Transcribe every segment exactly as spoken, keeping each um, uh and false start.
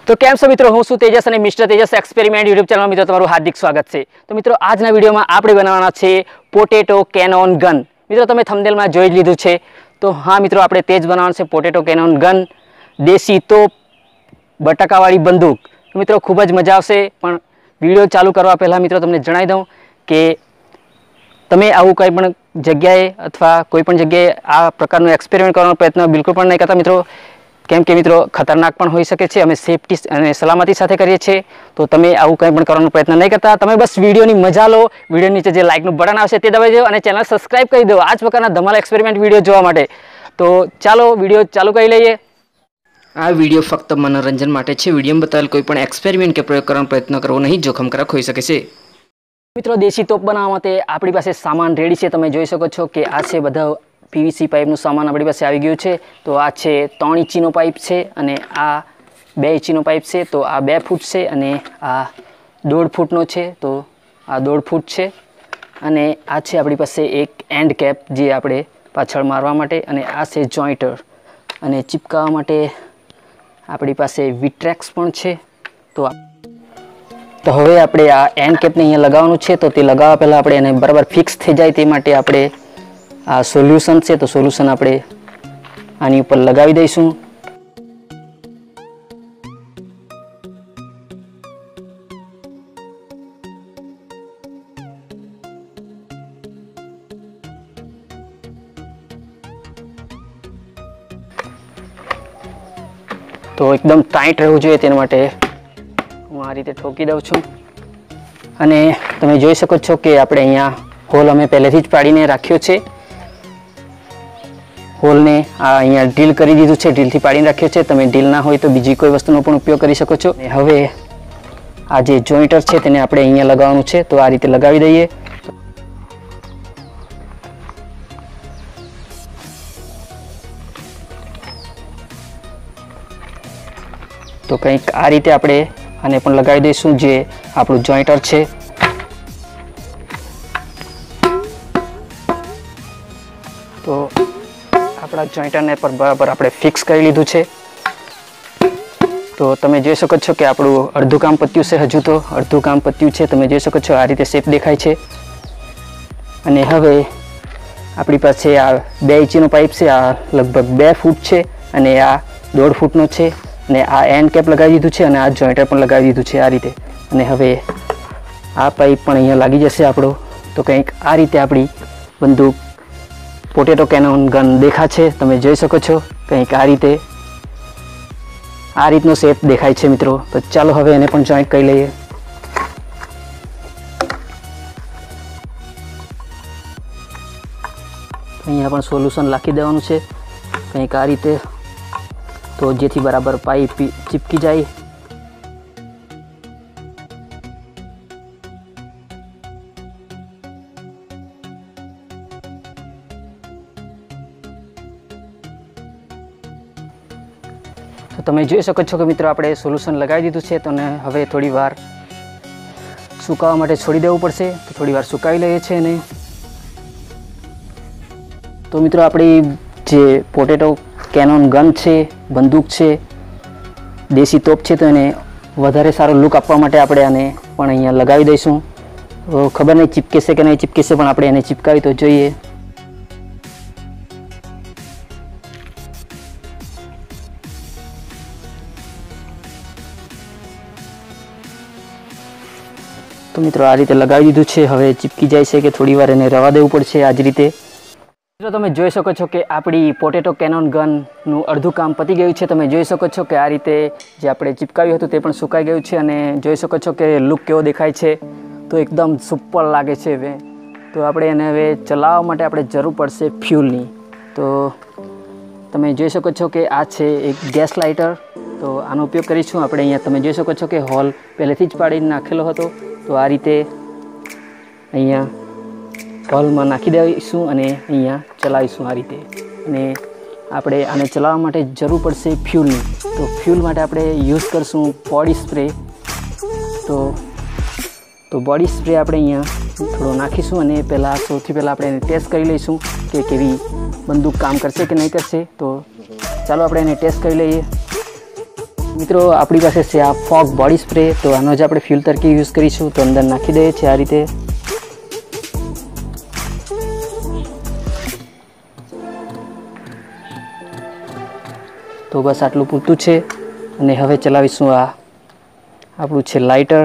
तो केम छो मित्रों, हूँ छुं तेजस अने mister Tejas experiment YouTube channel में मित्रों तमारुं हार्दिक स्वागत है। तो मित्रों आजना विडियो में आपणे बनाववाना छे पोटेटो कैनोन गन। मित्रों तमे थंबनेल में जोई ज लीधुं छे। तो हाँ मित्रों, आपणे तेज बनाववानुं छे पोटेटो कैनोन गन, देशी तोप, बटाकावाળી बंदूक। तो मित्रों खूब ज मजा आवशे। पण विडियो चालू करवा पहला मित्रों तमने जणावी दऊं के तमे आवुं कोई पण जग्याए अथवा कोईपण जग्याए आ प्रकारनो एक्सपेरिमेंट करवानो प्रयत्न बिल्कुल पण नहीं करता मित्रों, केम के मित्रों खतरनाक पण होई शके छे। अमे सेफ्टी अने सलामती साथे करीए छीए। तो तमे आवुं कंई पण करवानो प्रयत्न नहीं करता। तमे बस विडियोनी मजा लो। विडियो नीचे जे लाइकनुं बटन आवशे ते दबावी दो अने चेनल सब्सक्राइब करी दो आ ज प्रकारना धमाल एक्सपेरिमेंट विडियो जोवा माटे। तो चालो विडियो चालू करी लईए। आ विडियो फक्त मनोरंजन माटे छे। विडियोमां बतावेल कोईपण एक्सपेरिमेंट के प्रयोग करवानो प्रयत्न करवो नहीं, जोखमकारक होई शके छे। मित्रों देशी तोप बनाववा माटे आपणी पासे सामान रेडी छे। तमे जोई शको छो के आ छे बधा पीवीसी पाइपનું सामान આપણી પાસે આવી ગયું છે। તો આ છે ત્રણ ઇંચીનો પાઇપ છે અને આ બે ઇંચીનો પાઇપ છે। તો આ બે ફૂટ છે અને આ દોઢ ફૂટનો છે। તો આ દોઢ ફૂટ છે અને આ છે આપણી પાસે એક એન્ડ કેપ જે આપણે પાછળ મારવા માટે, અને આ છે જોઈન્ટર અને ચિપકાવવા માટે આપણી પાસે વિટ્રેક્સ પણ છે। તો તો હવે આપણે આ એન્ડ કેપને અહીંયા લગાવવાનું છે। તો તે લગાવવા પહેલાં આપણે એને બરાબર ફિક્સ થઈ જાય તે માટે આપણે आ सोल्यूशन है। तो सोल्यूशन આપણે આની ઉપર લગાવી દઈશું। તો એકદમ ટાઈટ રહેવું જોઈએ તેના માટે હું આ રીતે ઠોકી દઉં છું। અને તમે જોઈ શકો છો કે આપણે અહીંયા હોલ અમે પહેલેથી જ પાડીને રાખ્યો છે। होल ने आ अहींया ढील करी दीधुं छे, ढील थी पाड़ी राख्यो छे। तमे ढील ना होय तो बीजी कोई वस्तुनो पण उपयोग करी शको छो। हवे आ जे जोइंटर छे तेने आपणे अहींया लगाववानुं छे। तो आ रीते लगावी दईए। तो कंईक आ रीते आपणे आने पण लगावी दईशुं जे आपणुं जोइंटर छे। तो अपना जोइंटर ने पर बराबर आपणे फिक्स करी लीधुं छे। तो तमे जोई शको छो कि आपणुं अर्धुं काम पत्युं छे। हजू तो अर्धुं काम पत्युं छे। तमे जोई शको छो आ रीते शेप देखाय छे। अने हवे आपणी पासे आ बे इंचीनो पाइप छे। आ लगभग बे फूट छे अने आ दौड़ फूटनो छे। अने आ एंड केप लगावी दीधुं छे अने आ जोइंटर पण लगावी दीधुं छे आ रीते। अने हवे आ पाइप पण अहींया लागी जशे आपणो। तो कंईक आ रीते आपणी बंदूक पोटेटो कैनोन गन देखा छे। तमे जोई शको छो कंईक आ रीते आ रीतनो शेप देखाय छे मित्रों। तो चालो हवे एने पण जॉइंट करी लईए। अहींया पण सोल्यूशन नाखी देवानुं छे कंईक आ रीते, तो जेथी बराबर पाइप चिपकी जाए। तो तमे जोई शको छो कि मित्रों आपणे सोल्यूशन लगावी दीधुं छे। तो हवे थोड़ी वार सुकावा माटे छोड़ी देवुं पड़शे। तो थोड़ी वार सुकावी लईए छे ने। तो मित्रों आपणी जे पोटेटो कैनोन गन छे, बंदूक छे, देशी तोप छे, तो एने वधारे सारो लुक आपवा माटे आपणे आने पण अहींया लगावी दईशुं। तो खबर नहीं चिपके छे के नहीं चिपके छे, पण आपणे एने चिपकावी तो जोईए। तो मित्रों आ रीते लगावी दीधुं छे। हवे चिपकी जाय छे के थोड़ी वार एने रवा देवुं पड़शे आ ज रीते। मित्रों तमे जोई शको छो कि आपणी पोटेटो कैनोन गननुं अर्धुं काम पती गयुं छे। तमे जोई शको छो कि आ रीते जे आपणे चिपकाव्युं हतुं ते पण सुकाई गयुं छे अने जोई शको छो कि लुक केवो देखाय छे। तो एकदम सुपर लागे छे। हवे तो आपणे एने हवे चलाववा माटे आपणे जरूर पड़शे फ्यूलनी। तो तमे जोई शको छो कि आ छे एक गैस लाइटर। तो आनो उपयोग करीशुं आपणे। अहींया तमे जोई शको छो कि होल पहेलेथी ज पाडीने नाखेलो हतो। तो आ रीते अहींया होलमां नाखी दईशुं अने अहींया चलावीशुं आ रीते। अने आपणे आने चलाववा माटे जरूर पड़शे फ्यूलनी। तो फ्यूल माटे आपणे यूज करशुं बॉडी स्प्रे। तो तो बॉडी स्प्रे आपणे अहींया थोड़ो नाखीशुं अने पहेला सौथी पहेला आपणे एने टेस्ट करी लईशुं के केवी बंदूक काम करशे के नहीं करशे। तो चालो आपणे एने टेस्ट करी लईए। મિત્રો આપણી પાસે છે આ ફોગ બોડી સ્પ્રે, તો આનો જ આપણે ફ્યુલ તરીકે યુઝ કરીશું. તો અંદર નાખી દઈએ છીએ આ રીતે. તો બસ આટલું પૂરતું છે. અને હવે ચલાવીશું આ આપણું છે લાઇટર.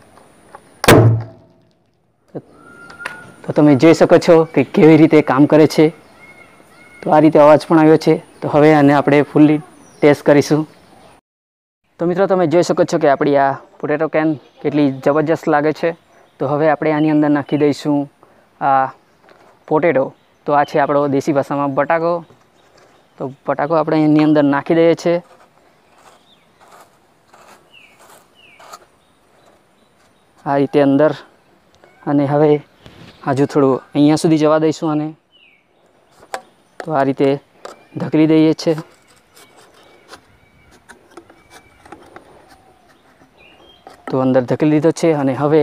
તો તમે જોઈ શકો છો કે કેવી રીતે કામ કરે છે. તો આ રીતે અવાજ પણ આવ્યો છે. તો હવે આને આપણે ફૂલ્લી ટેસ્ટ કરીશું. તો મિત્રો તમે જોઈ શકો છો કે આપણી આ પોટેટો કેન કેટલી જબરજસ્ત લાગે છે. તો હવે આપણે આની અંદર નાખી દઈશું આ પોટેટો. તો આ છે આપણો દેશી ભાષામાં બટાકો. તો બટાકો આપણે એની અંદર નાખી દઈએ છીએ. આ રીતે અંદર. અને હવે હજુ થોડું અહીંયા સુધી જવા દઈશું આને. તો આ રીતે ઢકલી દઈએ છીએ. તો અંદર ધકેલી દીધો છે. અને હવે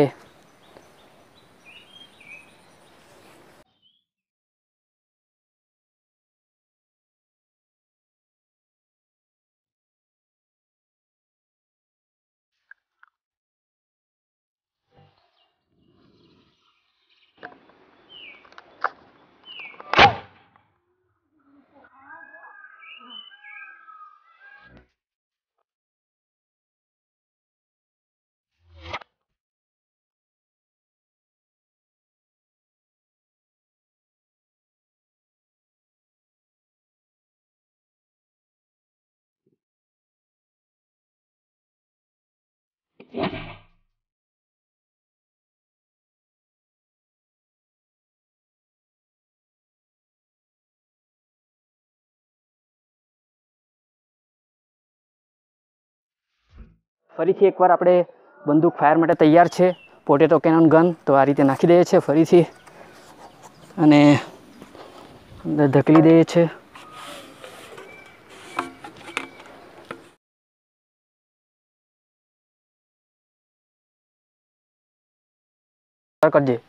ફરીથી એકવાર આપણે બંદૂક ફાયર માટે તૈયાર છે. Potato cannon gun. તો આ રીતે નાખી દઈએ છીએ ફરીથી. અને અંદર ધકેલી દઈએ છીએ. કરજે.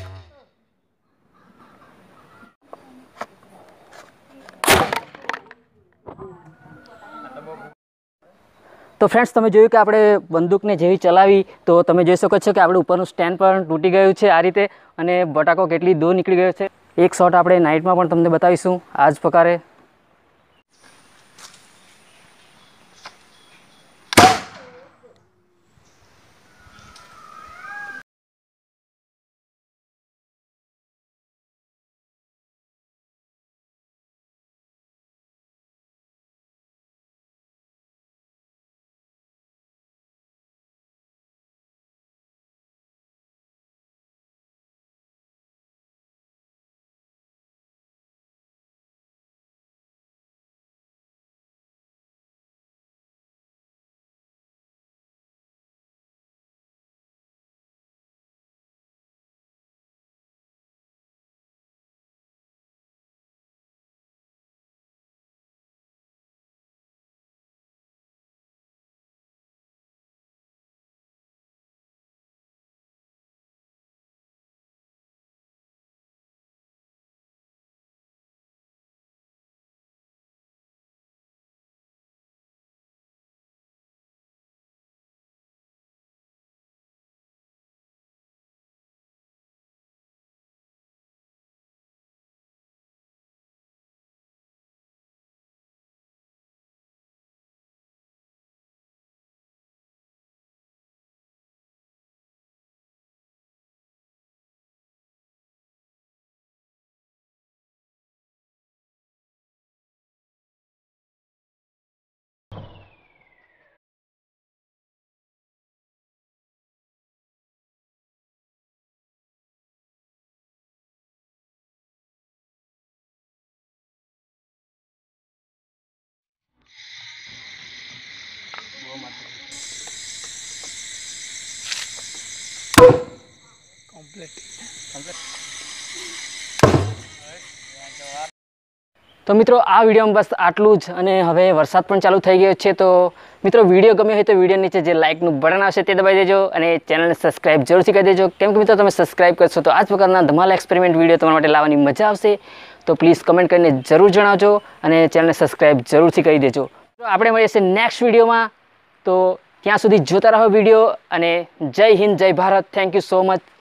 તો ફ્રેન્ડ્સ તમે જોયું કે આપણે બંદૂકને જેવી ચલાવી તો તમે જોઈ શકો છો કે આપણે ઉપરનું સ્ટેન્ડ પણ તૂટી ગયું છે આ રીતે. અને બટાકો કેટલી દૂર નીકળી ગયો છે. એક શોટ આપણે નાઇટમાં પણ તમને બતાવીશું આ જ પ્રકારે. તો મિત્રો આ વિડીયોમાં બસ આટલું જ. અને હવે વરસાદ પણ ચાલુ થઈ ગયો છે. તો મિત્રો વિડીયો ગમ્યો હોય તો વિડીયો નીચે જે લાઇકનું બટન આવશે તે દબાવી દેજો. અને ચેનલને સબસ્ક્રાઇબ જરૂરથી કરી દેજો. કેમ કે મિત્રો તમે સબસ્ક્રાઇબ કરશો તો આ જ પ્રકારના ધમાલ એક્સપેરિમેન્ટ વિડીયો તમારા માટે લાવવાની મજા આવશે. તો પ્લીઝ કમેન્ટ કરીને જરૂર જણાવજો. અને ચેનલને સબસ્ક્રાઇબ જરૂરથી કરી દેજો. તો આપણે મળીએ છીએ નેક્સ્ટ વિડીયોમાં. તો ત્યાં સુધી જોતા રહો વિડીયો અને જય હિન્દ જય Bharat. Thank you so much.